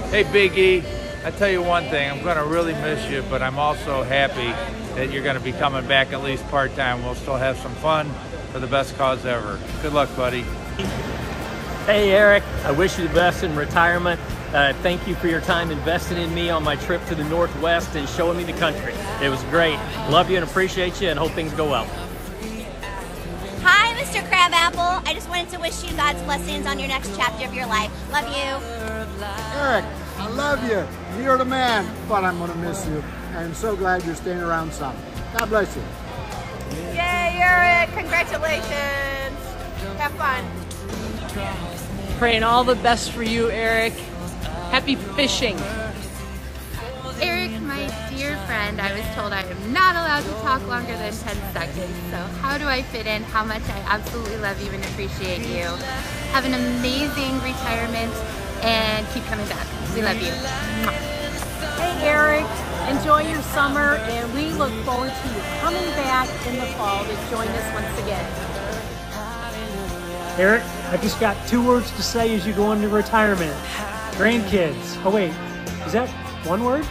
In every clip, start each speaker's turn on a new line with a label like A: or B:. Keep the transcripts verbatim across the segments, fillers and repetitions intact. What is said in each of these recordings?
A: Hey, Big E, I tell you one thing, I'm going to really miss you, but I'm also happy that you're going to be coming back at least part-time. We'll still have some fun for the best cause ever. Good luck, buddy.
B: Hey, Eric, I wish you the best in retirement. Uh, thank you for your time investing in me on my trip to the Northwest and showing me the country. It was great. Love you and appreciate you and hope things go well.
C: Hi, Mister Crabapple. I just wanted to wish you God's blessings on your next chapter of your life. Love you.
D: Eric, I love you. You're the man, but I'm going to miss you. I'm so glad you're staying around some. God bless you.
E: Yay, Eric. Congratulations. Have fun.
F: Praying all the best for you, Eric. Happy fishing.
G: Eric, my dear friend, I was told I am not allowed to talk longer than ten seconds. So how do I fit in how much I absolutely love you and appreciate you? Have an amazing retirement and keep coming back. We love you.
H: Hey, Eric. Enjoy your summer, and we look forward to you coming back in the fall to join us once again.
I: Eric, I just got two words to say as you go into retirement. Grandkids. Oh wait, is that one word?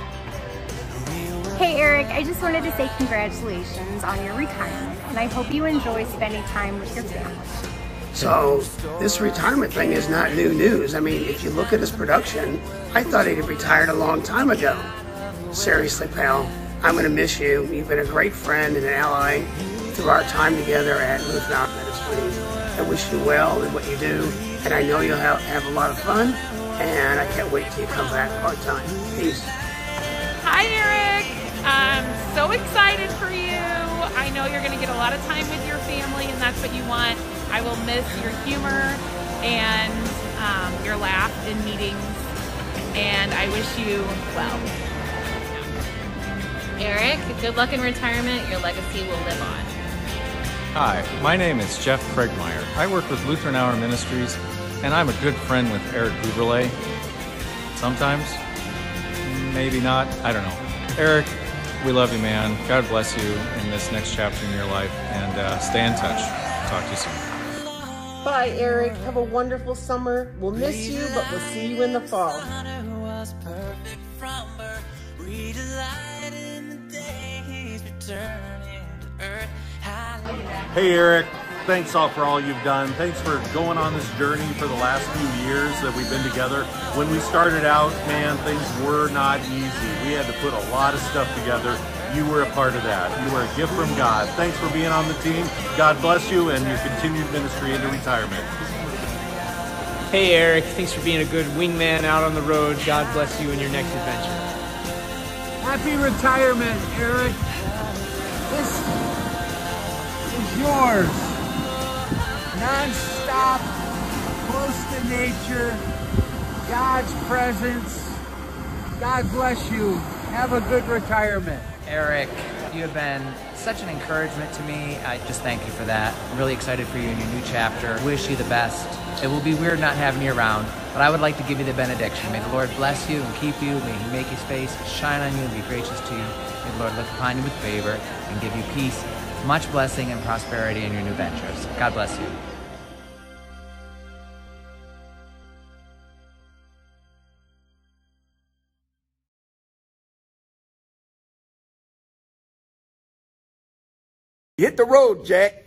J: Hey Eric, I just wanted to say congratulations on your retirement, and I hope you enjoy spending time with your family.
K: So, this retirement thing is not new news. I mean, if you look at his production, I thought he'd retired a long time ago. Seriously, pal, I'm going to miss you. You've been a great friend and an ally through our time together at Lutheran Outreach Ministries. I wish you well in what you do, and I know you'll have, have a lot of fun, and I can't wait till you come back part-time. Peace.
E: Hi, Eric. I'm so excited for you. I know you're going to get a lot of time with your family, and that's what you want. I will miss your humor and um, your laugh in meetings, and I wish you well.
G: Eric, good luck in retirement. Your legacy will live on.
L: Hi, my name is Jeff Craigmeyer. I work with Lutheran Hour Ministries, and I'm a good friend with Eric Gutberlet. Sometimes, maybe not, I don't know. Eric, we love you, man. God bless you in this next chapter in your life, and uh, stay in touch. Talk to you soon.
M: Bye, Eric. Have a wonderful summer. We'll miss you, but we'll see you in the fall.
N: Hey Eric, thanks all for all you've done. Thanks for going on this journey for the last few years that we've been together. When we started out, man, things were not easy. We had to put a lot of stuff together. You were a part of that. You were a gift from God. Thanks for being on the team. God bless you and your continued ministry into retirement.
B: Hey Eric, thanks for being a good wingman out on the road. God bless you in your next adventure.
D: Happy retirement, Eric. This is yours. Non-stop, close to nature, God's presence. God bless you. Have a good retirement.
O: Eric, you have been such an encouragement to me. I just thank you for that. I'm really excited for you in your new chapter. Wish you the best. It will be weird not having you around, but I would like to give you the benediction. May the Lord bless you and keep you. May He make His face shine on you and be gracious to you. May the Lord look upon you with favor and give you peace, much blessing and prosperity in your new ventures. God bless you.
P: Hit the road, Jack.